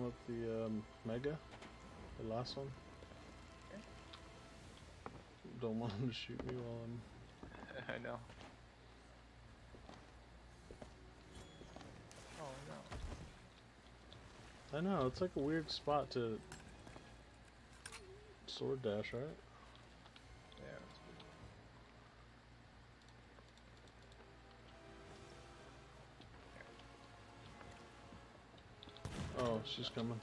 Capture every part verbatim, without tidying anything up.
up the um, Mega, the last one. Okay. Don't want him to shoot me while I'm... I know. Oh no. I know, it's like a weird spot to sword dash, right? Yeah, that's good. Oh, she's coming.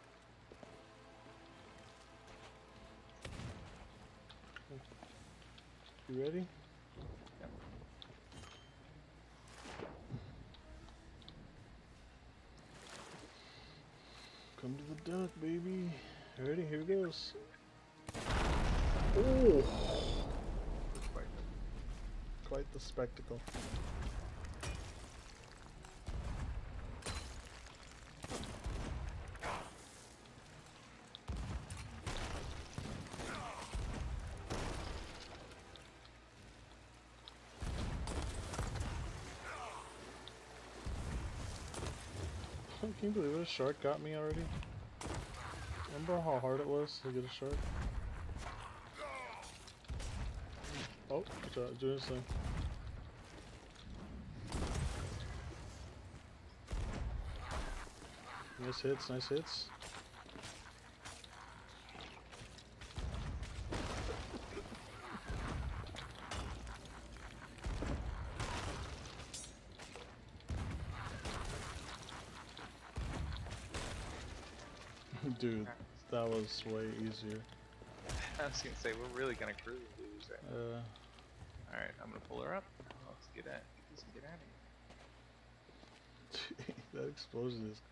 You ready? Yep. Come to the duck, baby. Ready? Here it goes. Oh! Quite Quite the spectacle. Can you believe it? A shark got me already? Remember how hard it was to get a shark? Oh, it's uh, doing this thing. Nice hits, nice hits. Dude, that was way easier. I was gonna say, we're really gonna cruise these, right? Uh, Alright, I'm gonna pull her up. Let's get at get this and get out of here. that explosion is